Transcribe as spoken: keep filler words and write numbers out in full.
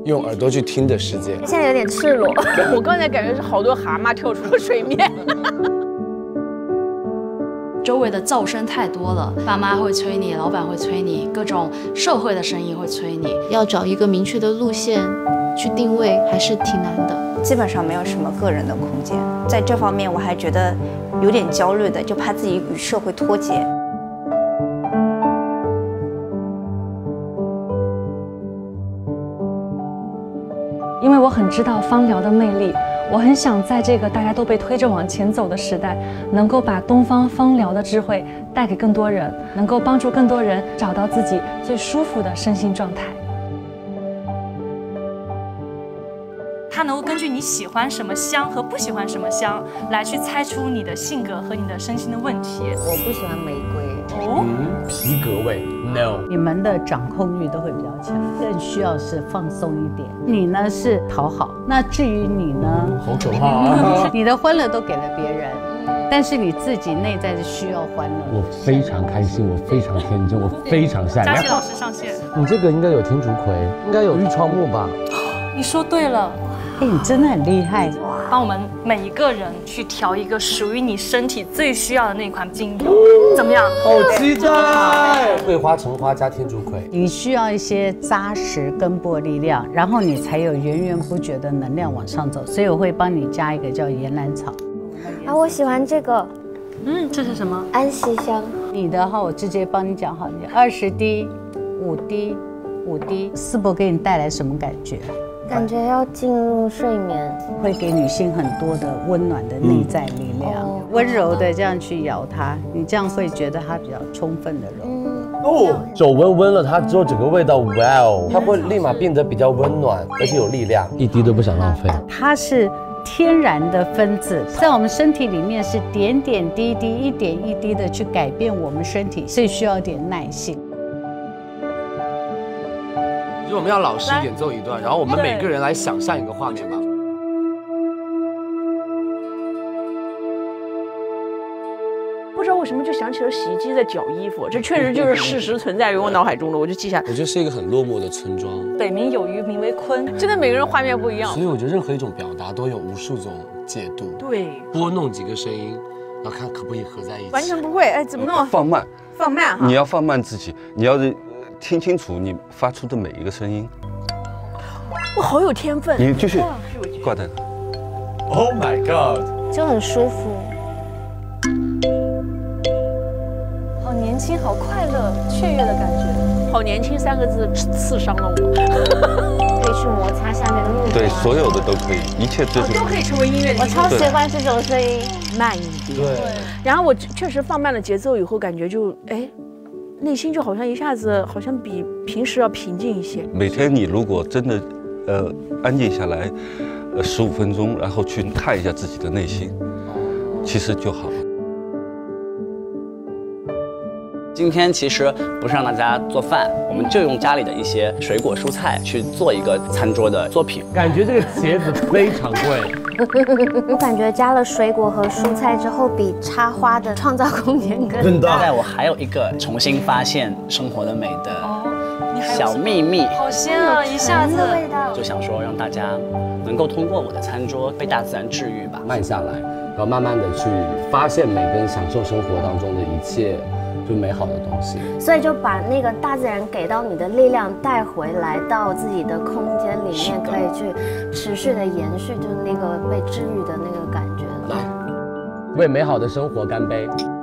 用耳朵去听的世界。 现在有点赤裸， 我刚才感觉是好多蛤蟆跳出了水面。 周围的噪声太多了，爸妈会催你，老板会催你，各种社会的声音会催你。 要找一个明确的路线去定位，还是挺难的。 基本上没有什么个人的空间，在这方面我还觉得有点焦虑的，就怕自己与社会脱节。 因为我很知道芳疗的魅力，我很想在这个大家都被推着往前走的时代，能够把东方芳疗的智慧带给更多人，能够帮助更多人找到自己最舒服的身心状态。 它能够根据你喜欢什么香和不喜欢什么香，来去猜出你的性格和你的身心的问题。 我不喜欢玫瑰。 哦， 嗯，皮革味 ，no。 你们的掌控欲都会比较强，更需要是放松一点。你呢是讨好，那至于你呢， 好可怕啊！ 你的欢乐都给了别人，但是你自己内在是需要欢乐。 我非常开心，我非常天真，我非常善良。 佳琪老师上线， 你这个应该有天竺葵，应该有玉窗木吧？ 你说对了。 哎，你真的很厉害！ 帮我们每一个人去调一个属于你身体最需要的那款精油，怎么样？ 好期待！桂花、橙花加天竺葵。 你需要一些扎实根部的力量，然后你才有源源不绝的能量往上走。所以我会帮你加一个叫岩兰草。 啊，我喜欢这个。 嗯，这是什么？ 安息香。 你的话，我直接帮你讲好，你二十滴、五滴、五滴，丝柏给你带来什么感觉？ 感觉要进入睡眠， 会给女性很多的温暖的内在力量，嗯、温柔的这样去摇它，你这样会觉得它比较充分的柔。 嗯、哦，手温温了它之后，整个味道，哇哦，它会立马变得比较温暖，而且有力量，一滴都不想浪费。 它是天然的分子，在我们身体里面是点点滴滴、一点一滴的去改变我们身体，所以需要点耐性。 就我们要老师演奏一段，然后我们每个人来想象一个画面吧。 不知道为什么就想起了洗衣机在搅衣服，这确实就是事实存在于我脑海中的，我就记下。 我觉得是一个很落寞的村庄。 北冥有鱼，名为鲲。 真的每个人画面不一样， 所以我觉得任何一种表达都有无数种解读。 对， 拨弄几个声音，然后看可不可以合在一起。 完全不会，哎，怎么弄？ 放慢， 放慢哈。 你要放慢自己，你要是听清楚你发出的每一个声音。 我好有天分。 你继续挂在那。 Oh my god！ 就很舒服。 好年轻，好快乐，雀跃的感觉。 好年轻三个字刺伤了我。 可以去摩擦下面的木。 对，所有的都可以，一切这都可以成为音乐。 我超喜欢这种声音， 慢一点。对。然后我确实放慢了节奏以后，感觉就哎。内心就好像一下子，好像比平时要平静一些。 每天你如果真的，呃，安静下来，呃，十五分钟，然后去看一下自己的内心，其实就好了。 今天其实不是让大家做饭，我们就用家里的一些水果蔬菜去做一个餐桌的作品。 感觉这个茄子非常贵。 我感觉加了水果和蔬菜之后，比插花的创造空间更大。 现在我还有一个重新发现生活的美的小秘密， 好鲜啊！一下子就想说让大家能够通过我的餐桌被大自然治愈吧， 慢下来，然后慢慢的去发现美跟享受生活当中的一切。就美好的东西， 所以就把那个大自然给到你的力量带回来到自己的空间里面，可以去持续的延续，就是那个被治愈的那个感觉。 来，为美好的生活干杯！